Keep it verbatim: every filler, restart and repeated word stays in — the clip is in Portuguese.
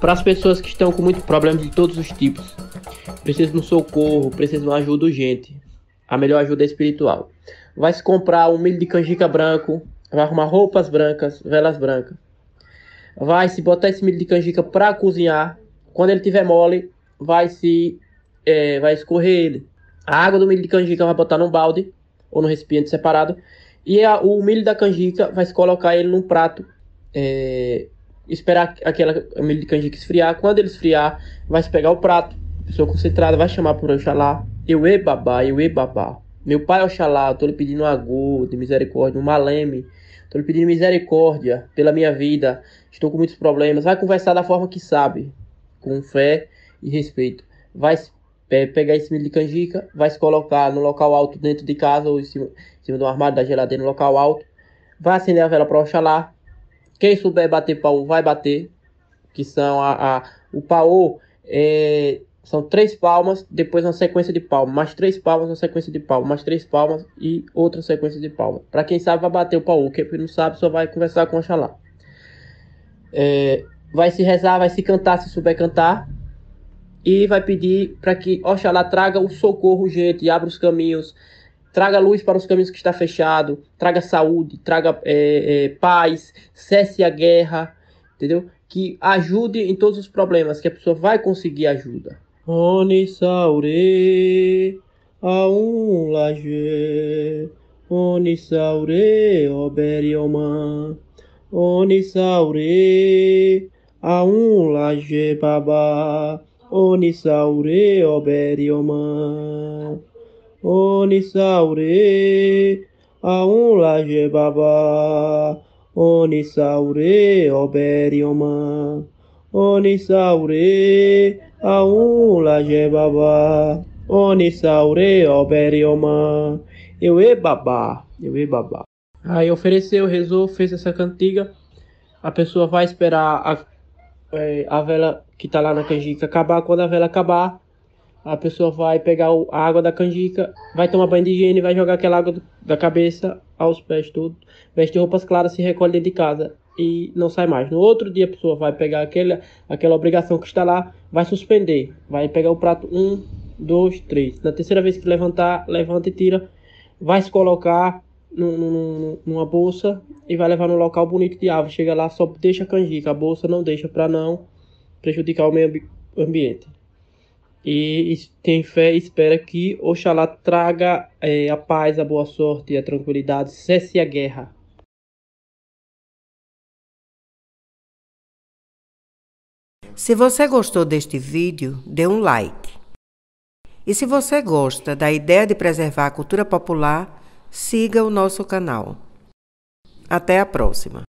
Para as pessoas que estão com muitos problemas de todos os tipos, precisam de um socorro, precisam de uma ajuda urgente, a melhor ajuda é espiritual. Vai se comprar um milho de canjica branco, vai arrumar roupas brancas, velas brancas. Vai se botar esse milho de canjica para cozinhar. Quando ele tiver mole, vai se é, vai escorrer ele. A água do milho de canjica vai botar num balde ou num recipiente separado. E a, o milho da canjica vai se colocar ele num prato. É, esperar aquela milho de canjica esfriar. Quando ele esfriar, vai se pegar o prato. A pessoa concentrada vai chamar por Oxalá. Eu e babá, eu e babá. Meu pai Oxalá, estou lhe pedindo um agô de misericórdia, um maleme. Estou lhe pedindo misericórdia pela minha vida. Estou com muitos problemas. Vai conversar da forma que sabe, com fé e respeito. Vai é, pegar esse milho de canjica, vai se colocar no local alto dentro de casa ou em cima, em cima do armário da geladeira no local alto. Vai acender a vela para Oxalá. Quem souber bater paú, vai bater. Que são a, a, o paú, é, são três palmas, depois uma sequência de palmas. Mais três palmas, uma sequência de palmas. Mais três palmas e outra sequência de palmas. Para quem sabe, vai bater o paú. Quem não sabe, só vai conversar com Oxalá. É, vai se rezar, vai se cantar, se souber cantar. E vai pedir para que Oxalá traga o socorro urgente, abra os caminhos. Traga luz para os caminhos que está fechado, traga saúde, traga é, é, paz, cesse a guerra, entendeu? Que ajude em todos os problemas, que a pessoa vai conseguir ajuda. Onisaure, aum laje, Onisaure, oberioma, Onisaure, aum laje baba, Onisaure, oberioma. Onisaure, aum laje baba, Onisaure, oberioma, Onisaure, aum laje baba, Onisaure, oberioma, eu e babá, eu e babá. Aí ofereceu, rezou, fez essa cantiga, a pessoa vai esperar a, é, a vela que tá lá na canjica acabar. Quando a vela acabar, a pessoa vai pegar a água da canjica, vai tomar banho de higiene, vai jogar aquela água da cabeça aos pés tudo, veste roupas claras, se recolhe dentro de casa e não sai mais. No outro dia a pessoa vai pegar aquela, aquela obrigação que está lá, vai suspender, vai pegar o prato um, dois, três. Na terceira vez que levantar, levanta e tira, vai se colocar num, num, numa bolsa e vai levar num local bonito de árvore. Chega lá, só deixa a canjica, a bolsa não deixa para não prejudicar o meio ambiente. E tem fé e espera que Oxalá traga é, a paz, a boa sorte e a tranquilidade, cesse a guerra. Se você gostou deste vídeo, dê um like. E se você gosta da ideia de preservar a cultura popular, siga o nosso canal. Até a próxima!